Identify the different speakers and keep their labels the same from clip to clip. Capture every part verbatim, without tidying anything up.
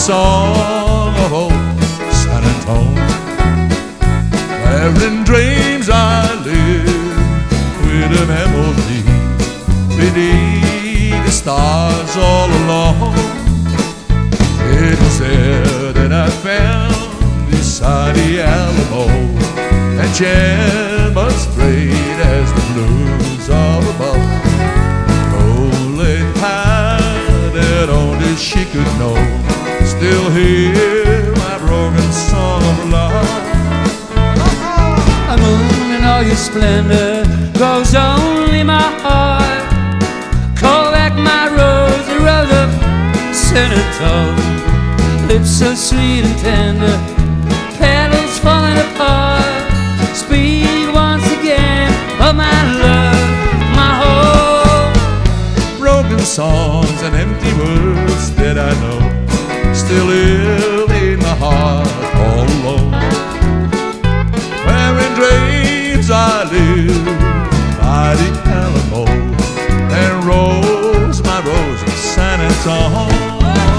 Speaker 1: song of old San Antone, where in dreams I live with a memory beneath the stars all alone. It was there that I found beside the Alamo, and gems straight as the blues of above, rolling high that only she could know. Still hear my broken song of love.
Speaker 2: A moon in all your splendor goes only my heart. Call back my rose, the rose of San Antone. Lips so sweet and tender, petals falling apart. Speak once again of my love, my hope.
Speaker 1: Broken songs and empty words that I know still live in my heart all alone, where in dreams I live by the Alamo, and rose my rose of San Antone.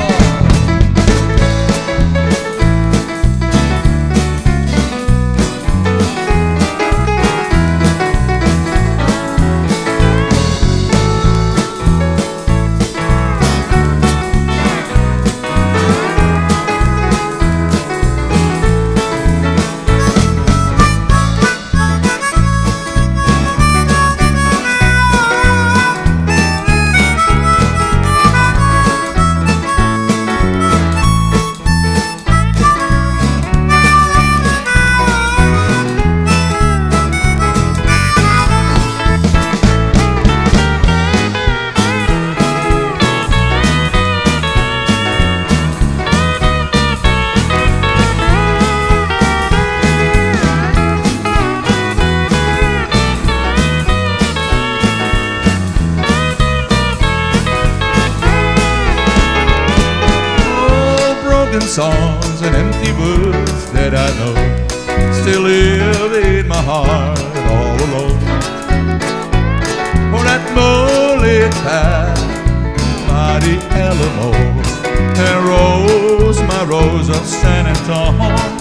Speaker 1: Songs and empty words that I know still live in my heart all alone, for that moonlit path by the Alamo, and rose my rose of San Antone.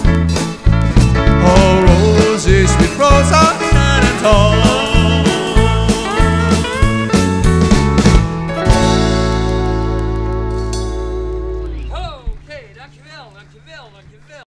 Speaker 1: Oh, rosy, sweet rose of San Antone.
Speaker 2: Dankjewel, dankjewel, dankjewel.